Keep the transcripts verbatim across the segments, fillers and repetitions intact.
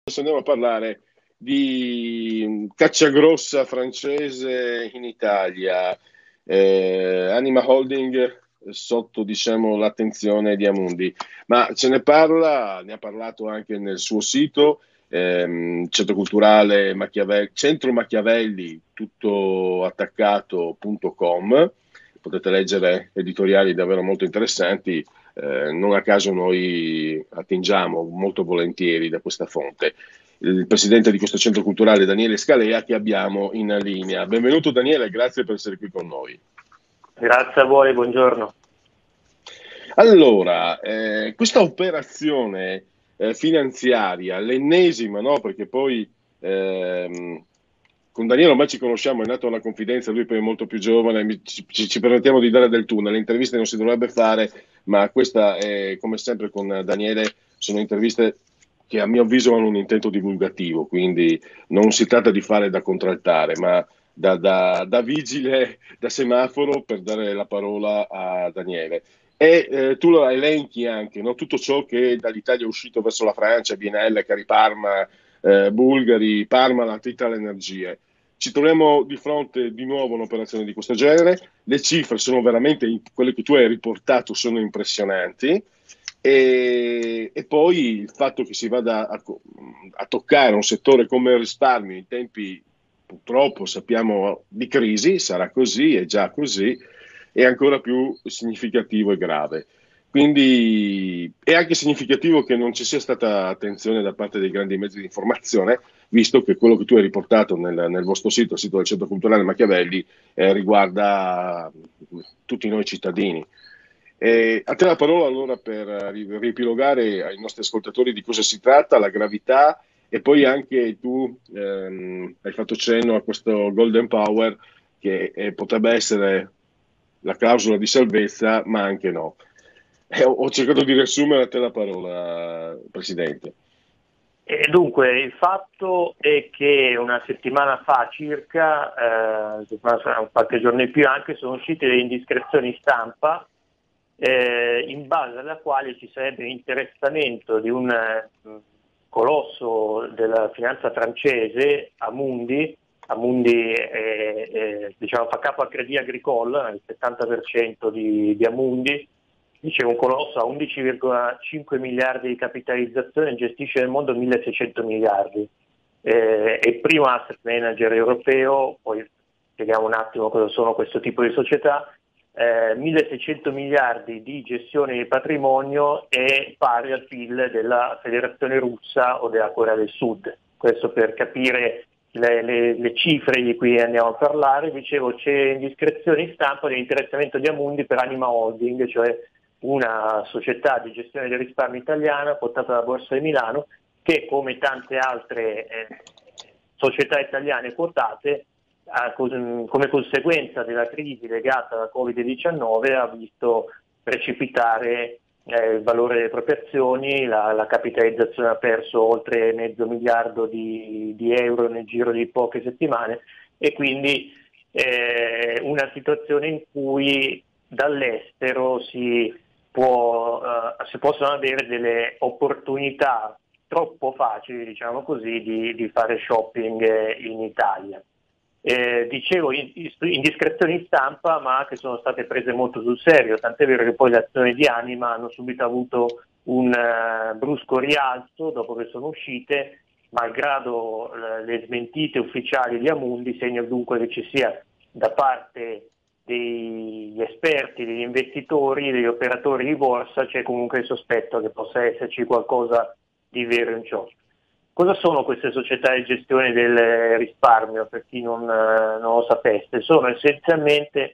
andiamo a parlare di cacciagrossa francese in Italia, eh, Anima Holding sotto, diciamo, l'attenzione di Amundi, ma ce ne parla, ne ha parlato anche nel suo sito, ehm, Centro Culturale Machiavelli, Centro Machiavelli, tutto attaccato punto com. Potete leggere editoriali davvero molto interessanti. Eh, non a caso noi attingiamo molto volentieri da questa fonte. Il presidente di questo centro culturale, Daniele Scalea, che abbiamo in linea. Benvenuto Daniele, grazie per essere qui con noi. Grazie a voi, buongiorno. Allora, eh, questa operazione eh, finanziaria, l'ennesima, no? Perché poi ehm, con Daniele ormai ci conosciamo, è nata una confidenza, lui poi è molto più giovane, ci, ci permettiamo di dare del tu, nelle interviste non si dovrebbe fare, ma questa è, come sempre con Daniele, sono interviste che a mio avviso hanno un intento divulgativo, quindi non si tratta di fare da contraltare, ma da, da, da vigile, da semaforo per dare la parola a Daniele. E eh, tu lo elenchi anche, no? Tutto ciò che dall'Italia è uscito verso la Francia, B N L, Cariparma, eh, Bulgari, Parmalat, Italenergie. Ci troviamo di fronte di nuovo a un'operazione di questo genere. Le cifre sono veramente, quelle che tu hai riportato, sono impressionanti. E, e poi il fatto che si vada a, a toccare un settore come il risparmio in tempi, purtroppo sappiamo, di crisi, sarà così, è già così, è ancora più significativo e grave. Quindi è anche significativo che non ci sia stata attenzione da parte dei grandi mezzi di informazione, visto che quello che tu hai riportato nel, nel vostro sito, il sito del Centro Culturale Machiavelli, eh, riguarda tutti noi cittadini. Eh, a te la parola allora per riepilogare ai nostri ascoltatori di cosa si tratta, la gravità, e poi anche tu ehm, hai fatto cenno a questo Golden Power che eh, potrebbe essere la clausola di salvezza, ma anche no. Eh, ho, ho cercato di riassumere a te la parola, Presidente. E dunque, il fatto è che una settimana fa circa, eh, qualche giorno in più anche, sono uscite le indiscrezioni stampa eh, in base alla quale ci sarebbe l'interessamento di un eh, colosso della finanza francese, Amundi. Amundi è, è, diciamo, fa capo a Crédit Agricole, il settanta per cento di, di Amundi, dice un colosso a undici virgola cinque miliardi di capitalizzazione, gestisce nel mondo milleseicento miliardi. Eh, è il primo asset manager europeo, poi spieghiamo un attimo cosa sono questo tipo di società. Eh, milleseicento miliardi di gestione di patrimonio è pari al P I L della Federazione Russa o della Corea del Sud. Questo per capire le, le, le cifre di cui andiamo a parlare. Dicevo, c'è indiscrezione in stampa dell'interessamento di Amundi per Anima Holding, cioè una società di gestione del risparmio italiana quotata alla Borsa di Milano, che come tante altre eh, società italiane quotate, eh, come conseguenza della crisi legata alla Covid diciannove, ha visto precipitare eh, il valore delle proprie azioni, la, la capitalizzazione ha perso oltre mezzo miliardo di, di euro nel giro di poche settimane, e quindi eh, una situazione in cui dall'estero si Può, uh, si possono avere delle opportunità troppo facili, diciamo così, di, di fare shopping in Italia. Eh, dicevo indiscrezioni in stampa, ma che sono state prese molto sul serio, tant'è vero che poi le azioni di Anima hanno subito avuto un uh, brusco rialzo dopo che sono uscite, malgrado uh, le smentite ufficiali di Amundi, segno dunque che ci sia da parte degli esperti, degli investitori, degli operatori di borsa, c'è comunque il sospetto che possa esserci qualcosa di vero in ciò. Cosa sono queste società di gestione del risparmio, per chi non, non lo sapesse? Sono essenzialmente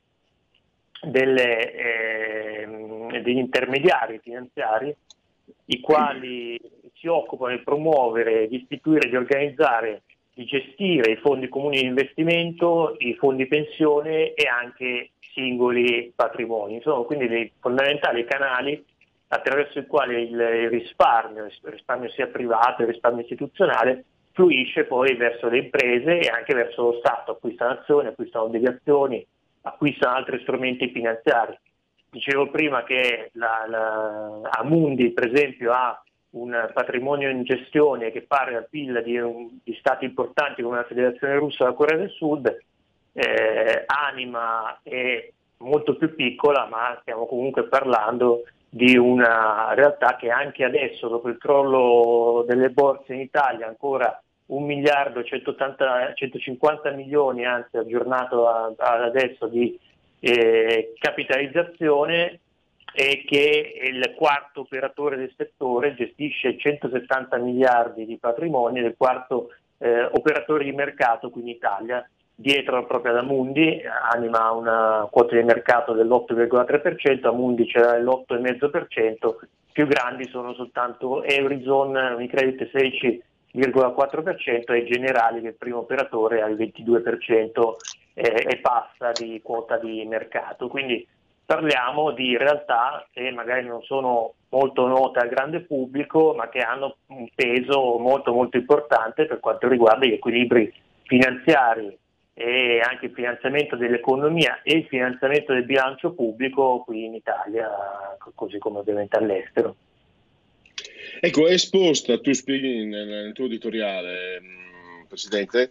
delle, eh, degli intermediari finanziari, i quali si occupano di promuovere, di istituire, di organizzare, di gestire i fondi comuni di investimento, i fondi pensione e anche singoli patrimoni. Sono quindi dei fondamentali canali attraverso i quali il risparmio, il risparmio sia privato, il risparmio istituzionale, fluisce poi verso le imprese e anche verso lo Stato, acquistano azioni, acquistano obbligazioni, acquistano altri strumenti finanziari. Dicevo prima che la, la, Amundi, per esempio, ha un patrimonio in gestione che pari al P I L di, un, di stati importanti come la Federazione Russa e la Corea del Sud, eh, Anima è molto più piccola, ma stiamo comunque parlando di una realtà che anche adesso, dopo il crollo delle borse in Italia, ancora un miliardo centottanta, centocinquanta milioni, anzi aggiornato a, ad adesso, di eh, capitalizzazione, e che il quarto operatore del settore gestisce centosettanta miliardi di patrimonio, del quarto eh, operatore di mercato qui in Italia. Dietro proprio ad Amundi, Anima ha una quota di mercato dell'otto virgola tre per cento, Amundi c'è l'otto virgola cinque per cento, più grandi sono soltanto Eurizon, Unicredit sedici virgola quattro per cento e Generali, che è il primo operatore, al ventidue per cento eh, e passa di quota di mercato. Quindi parliamo di realtà che magari non sono molto note al grande pubblico, ma che hanno un peso molto molto importante per quanto riguarda gli equilibri finanziari e anche il finanziamento dell'economia e il finanziamento del bilancio pubblico qui in Italia, così come ovviamente all'estero. Ecco, è esposta, tu spieghi nel, nel tuo editoriale, mh, Presidente,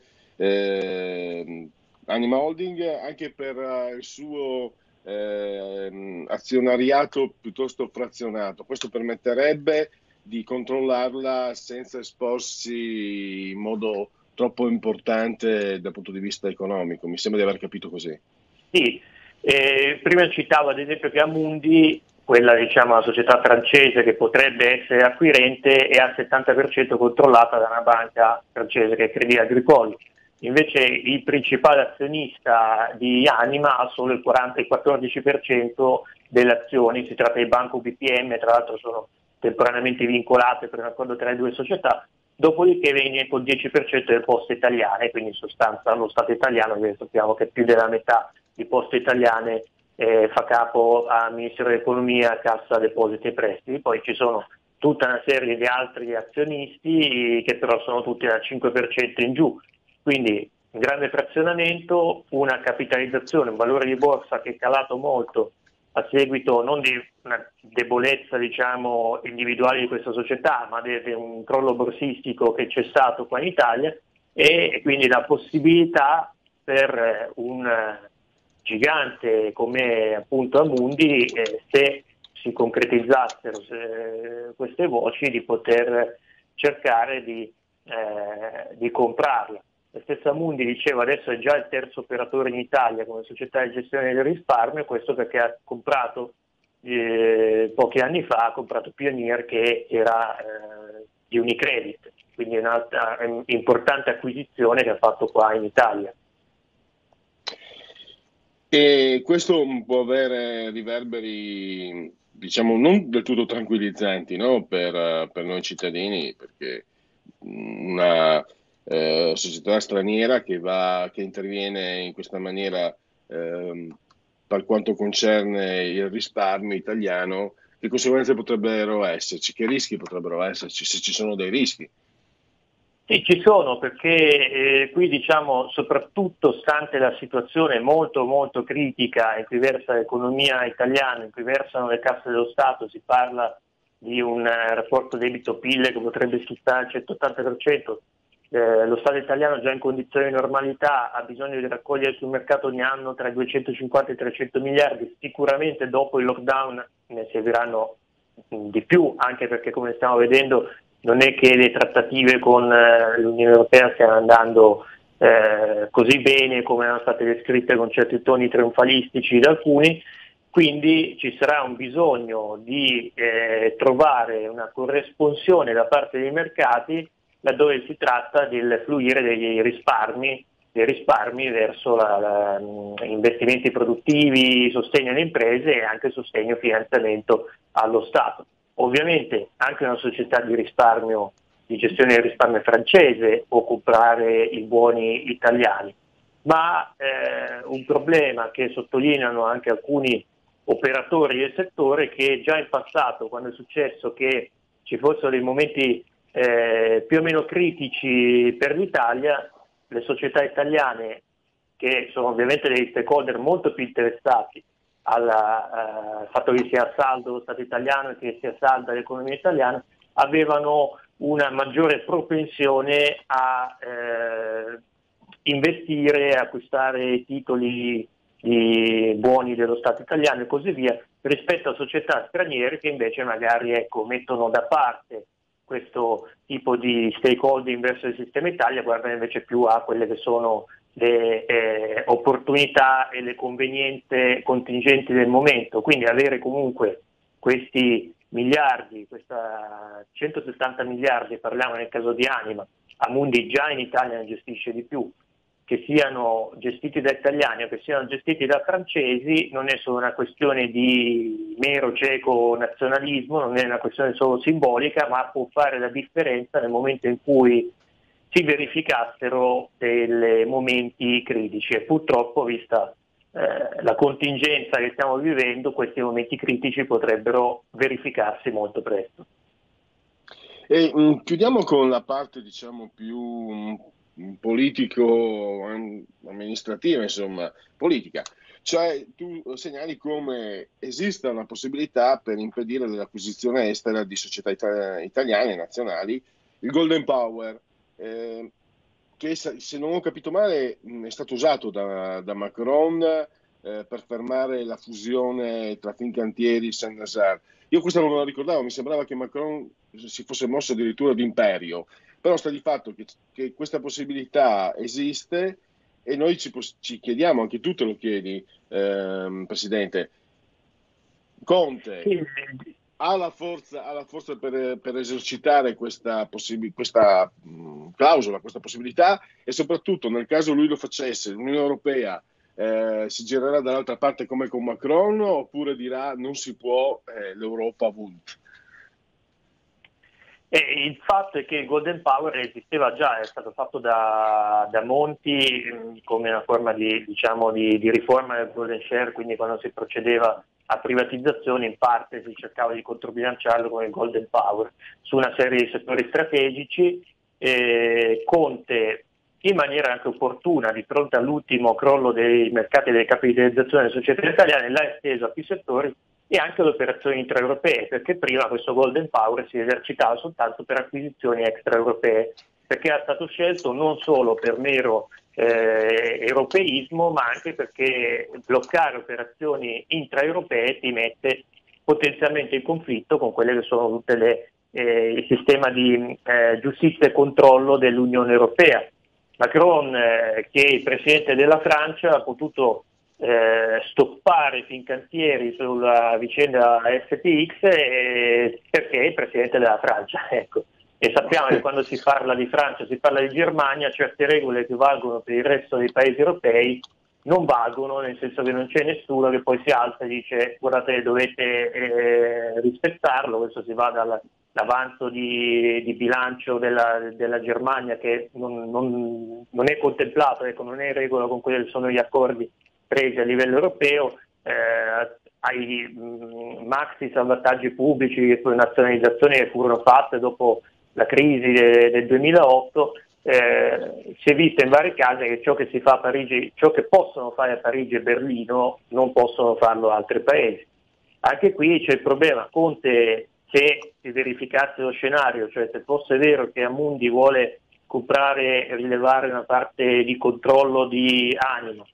eh, Anima Holding anche per uh, il suo eh, azionariato piuttosto frazionato. Questo permetterebbe di controllarla senza esporsi in modo troppo importante dal punto di vista economico. Mi sembra di aver capito così. Sì, eh, prima citavo ad esempio che Amundi, quella diciamo la società francese che potrebbe essere acquirente, è al settanta per cento controllata da una banca francese che è Crédit Agricole. Invece il principale azionista di Anima ha solo il quaranta e quattordici per cento delle azioni, si tratta di Banco B P M, tra l'altro sono temporaneamente vincolate per un accordo tra le due società, dopodiché viene col dieci per cento delle poste italiane, quindi in sostanza lo Stato italiano, che sappiamo che più della metà di poste italiane eh, fa capo al Ministero dell'Economia, Cassa Depositi e Prestiti. Poi ci sono tutta una serie di altri azionisti che però sono tutti dal cinque per cento in giù, quindi un grande frazionamento, una capitalizzazione, un valore di borsa che è calato molto a seguito non di una debolezza diciamo individuale di questa società, ma di un crollo borsistico che c'è stato qua in Italia, e quindi la possibilità per un gigante come appunto Amundi, eh, se si concretizzassero se, queste voci, di poter cercare di, eh, di comprarla. La stessa Amundi, diceva, adesso è già il terzo operatore in Italia come società di gestione del risparmio, questo perché ha comprato eh, pochi anni fa, ha comprato Pionier, che era eh, di Unicredit, quindi è un'altra importante acquisizione che ha fatto qua in Italia. E questo può avere riverberi, diciamo, non del tutto tranquillizzanti, no? per, per noi cittadini, perché una eh, società straniera che, va, che interviene in questa maniera eh, per quanto concerne il risparmio italiano, che conseguenze potrebbero esserci? Che rischi potrebbero esserci, se ci sono dei rischi? Sì, ci sono, perché eh, qui diciamo soprattutto stante la situazione molto molto critica in cui versa l'economia italiana, in cui versano le casse dello Stato, si parla di un eh, rapporto debito-P I L che potrebbe schizzare al centottanta per cento, eh, lo Stato italiano già in condizioni di normalità ha bisogno di raccogliere sul mercato ogni anno tra i duecentocinquanta e i trecento miliardi, sicuramente dopo il lockdown ne serviranno mh, di più, anche perché come stiamo vedendo non è che le trattative con eh, l'Unione Europea stiano andando eh, così bene come erano state descritte con certi toni trionfalistici da alcuni, quindi ci sarà un bisogno di eh, trovare una corresponsione da parte dei mercati laddove si tratta del fluire dei risparmi, dei risparmi verso la, la, investimenti produttivi, sostegno alle imprese e anche sostegno e finanziamento allo Stato. Ovviamente anche una società di risparmio, di gestione del risparmio francese può comprare i buoni italiani, ma eh, un problema che sottolineano anche alcuni operatori del settore è che già in passato, quando è successo che ci fossero dei momenti eh, più o meno critici per l'Italia, le società italiane, che sono ovviamente dei stakeholder molto più interessati al uh, fatto che sia saldo lo Stato italiano e che sia salda l'economia italiana, avevano una maggiore propensione a eh, investire, acquistare titoli di buoni dello Stato italiano e così via, rispetto a società straniere che invece magari ecco, mettono da parte questo tipo di stakeholding verso il sistema Italia, guardano invece più a quelle che sono le eh, opportunità e le convenienze contingenti del momento. Quindi avere comunque questi miliardi, questa centosettanta miliardi, parliamo nel caso di Anima, Amundi già in Italia ne gestisce di più, che siano gestiti da italiani o che siano gestiti da francesi, non è solo una questione di mero cieco nazionalismo, non è una questione solo simbolica, ma può fare la differenza nel momento in cui si verificassero dei momenti critici. E purtroppo, vista eh, la contingenza che stiamo vivendo, questi momenti critici potrebbero verificarsi molto presto. E mh, chiudiamo con la parte, diciamo, più mh, politico-amministrativa, insomma, politica. Cioè, tu segnali come esista una possibilità per impedire l'acquisizione estera di società ita- italiane e nazionali, il Golden Power, eh, che se non ho capito male mh, è stato usato da, da Macron eh, per fermare la fusione tra Fincantieri e Saint-Nazaire. Io questa non me la ricordavo, mi sembrava che Macron si fosse mosso addirittura d'imperio, però sta di fatto che, che questa possibilità esiste e noi ci, ci chiediamo, anche tu te lo chiedi, ehm, Presidente, Conte Sì. ha la forza, ha la forza per, per esercitare questa, possib- questa mh, clausola, questa possibilità, e soprattutto nel caso lui lo facesse, l'Unione Europea eh, si girerà dall'altra parte come con Macron, oppure dirà non si può, eh, l'Europa vult? E il fatto è che il Golden Power esisteva già, è stato fatto da, da Monti mh, come una forma di, diciamo, di, di riforma del Golden Share, quindi quando si procedeva a privatizzazioni in parte si cercava di controbilanciarlo con il Golden Power su una serie di settori strategici. Eh, Conte, in maniera anche opportuna, di fronte all'ultimo crollo dei mercati delle capitalizzazioni delle società italiane, l'ha esteso a più settori e anche alle operazioni intraeuropee, perché prima questo Golden Power si esercitava soltanto per acquisizioni extraeuropee, perché era stato scelto non solo per mero eh, europeismo, ma anche perché bloccare operazioni intraeuropee ti mette potenzialmente in conflitto con quelle che sono tutte le eh, il sistema di eh, giustizia e controllo dell'Unione Europea. Macron, eh, che è il presidente della Francia, ha potuto eh, stoppare Fincantieri sulla vicenda F T X eh, perché è il presidente della Francia. Ecco. E sappiamo che quando si parla di Francia, si parla di Germania, certe regole che valgono per il resto dei paesi europei non valgono, nel senso che non c'è nessuno che poi si alza e dice guardate dovete eh, rispettarlo. Questo si va dalla l'avanzo di, di bilancio della, della Germania che non, non, non è contemplato, ecco, non è in regola con quelli che sono gli accordi presi a livello europeo, eh, ai mh, maxi salvataggi pubblici sulle nazionalizzazioni che furono fatte dopo la crisi de, del duemilaotto, eh, si è visto in vari casi che ciò che si fa a Parigi, ciò che possono fare a Parigi e Berlino non possono farlo altri paesi. Anche qui c'è il problema, Conte, se si verificasse lo scenario, cioè se fosse vero che Amundi vuole comprare e rilevare una parte di controllo di Anima,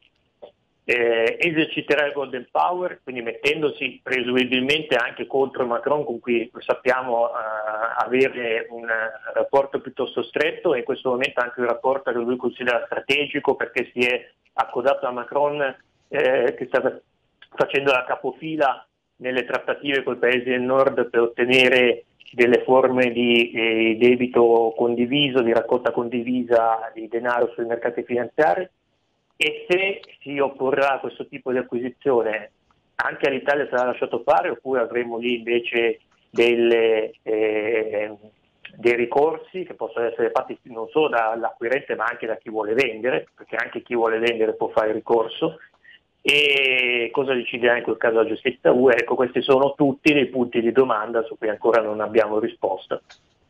eh, eserciterà il Golden Power, quindi mettendosi presumibilmente anche contro Macron, con cui sappiamo eh, avere un rapporto piuttosto stretto, e in questo momento anche un rapporto che lui considera strategico perché si è accodato a Macron eh, che sta facendo la capofila nelle trattative con i paesi del nord per ottenere delle forme di eh, debito condiviso, di raccolta condivisa di denaro sui mercati finanziari. E se si opporrà a questo tipo di acquisizione, anche all'Italia sarà lasciato fare, oppure avremo lì invece delle, eh, dei ricorsi che possono essere fatti non solo dall'acquirente ma anche da chi vuole vendere, perché anche chi vuole vendere può fare ricorso. E cosa deciderà in quel caso la giustizia U E? Ecco, questi sono tutti dei punti di domanda su cui ancora non abbiamo risposta.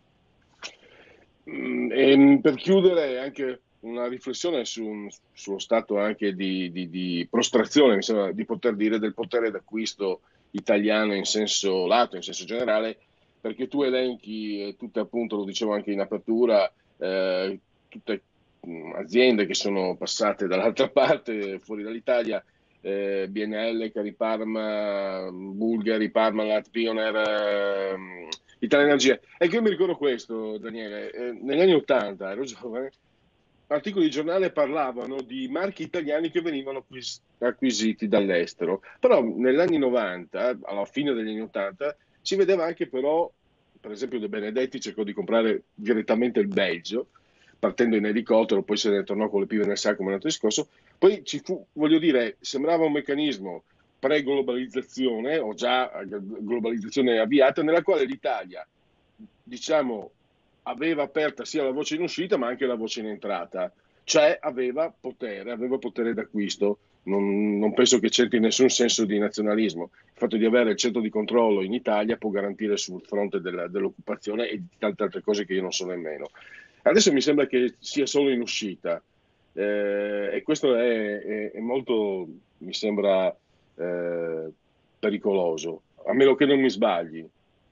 Mm, e per chiudere anche una riflessione su, sullo stato anche di, di, di prostrazione, mi sembra di poter dire, del potere d'acquisto italiano in senso lato, in senso generale, perché tu elenchi eh, tutte, appunto, lo dicevo anche in apertura, eh, tutte mh, aziende che sono passate dall'altra parte, fuori dall'Italia, eh, B N L, Cariparma, Bulgari, Parmalat, Pioneer, eh, Italia Energia. Ecco, io mi ricordo questo, Daniele, eh, negli anni Ottanta, ero giovane, articoli di giornale parlavano di marchi italiani che venivano acquis- acquisiti dall'estero, però negli anni novanta, alla fine degli anni ottanta, si vedeva anche però, per esempio De Benedetti cercò di comprare direttamente il Belgio, partendo in elicottero, poi se ne tornò con le pive nel sacco, ma è un altro discorso. Poi ci fu, voglio dire, sembrava un meccanismo pre-globalizzazione o già globalizzazione avviata, nella quale l'Italia, diciamo, aveva aperta sia la voce in uscita ma anche la voce in entrata, cioè aveva potere, aveva potere d'acquisto. Non, non penso che c'entri nessun senso di nazionalismo. Il fatto di avere il centro di controllo in Italia può garantire sul fronte della, dell'occupazione e di tante altre cose che io non so nemmeno. Adesso mi sembra che sia solo in uscita, eh, e questo è, è, è molto, mi sembra, eh, pericoloso, a meno che non mi sbagli.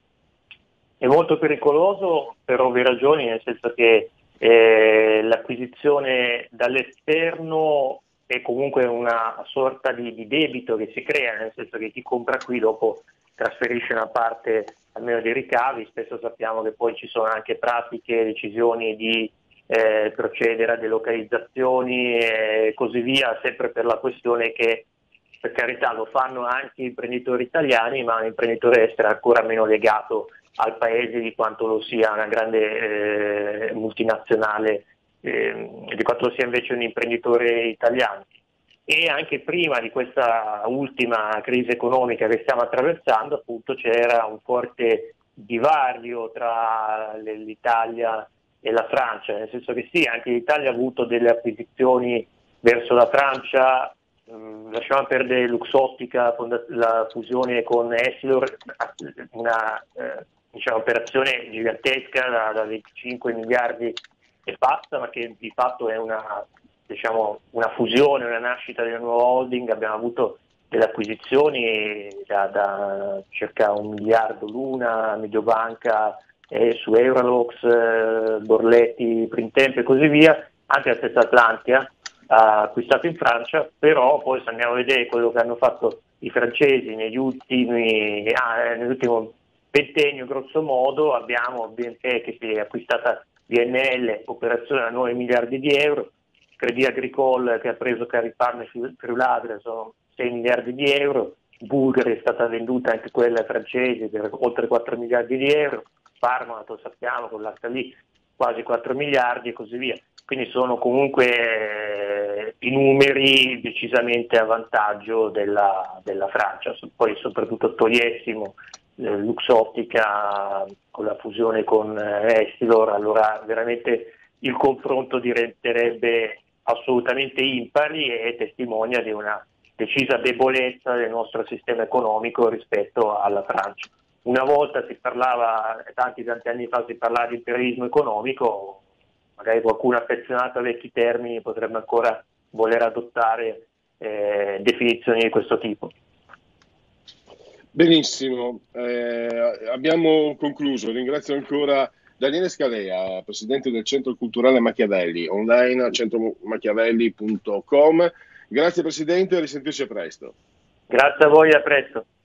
È molto pericoloso per ovvie ragioni, nel senso che eh, l'acquisizione dall'esterno è comunque una sorta di, di debito che si crea, nel senso che chi compra qui dopo trasferisce una parte almeno dei ricavi. Spesso sappiamo che poi ci sono anche pratiche, decisioni di eh, procedere a delocalizzazioni e così via, sempre per la questione che, per carità, lo fanno anche imprenditori italiani, ma un imprenditore estero è ancora meno legato al paese di quanto lo sia una grande eh, multinazionale, eh, di quanto lo sia invece un imprenditore italiano. E anche prima di questa ultima crisi economica che stiamo attraversando, appunto, c'era un forte divario tra l'Italia e la Francia, nel senso che sì, anche l'Italia ha avuto delle acquisizioni verso la Francia. Mm, lasciamo perdere Luxottica, la fusione con Essilor, una eh, diciamo, operazione gigantesca da, da venticinque miliardi e basta, ma che di fatto è una, diciamo, una fusione, una nascita della nuova holding. Abbiamo avuto delle acquisizioni da, da circa un miliardo l'una, Mediobanca eh, su Euralox, eh, Borletti, Printemp e così via, anche la stessa Atlantia ha acquistato in Francia. Però poi se andiamo a vedere quello che hanno fatto i francesi negli ultimi, ah, nell'ultimo ventennio grosso modo, abbiamo B N P che si è acquistata B N L, operazione a nove miliardi di euro, Crédit Agricole che ha preso Cariparma e Friuladre, sono sei miliardi di euro, Bulgari è stata venduta anche quella francese per oltre quattro miliardi di euro, Parmalat lo sappiamo con l'H lì quasi quattro miliardi e così via. Quindi sono comunque eh, i numeri decisamente a vantaggio della, della Francia. Poi soprattutto togliessimo eh, Luxottica con la fusione con eh, Essilor, allora veramente il confronto diventerebbe assolutamente impari e testimonia di una decisa debolezza del nostro sistema economico rispetto alla Francia. Una volta si parlava, tanti tanti anni fa si parlava di imperialismo economico, magari qualcuno affezionato a vecchi termini potrebbe ancora voler adottare eh, definizioni di questo tipo. Benissimo, eh, abbiamo concluso. Ringrazio ancora Daniele Scalea, presidente del Centro Culturale Machiavelli, online a centro machiavelli punto com. Grazie Presidente, a risentirci presto. Grazie a voi, a presto.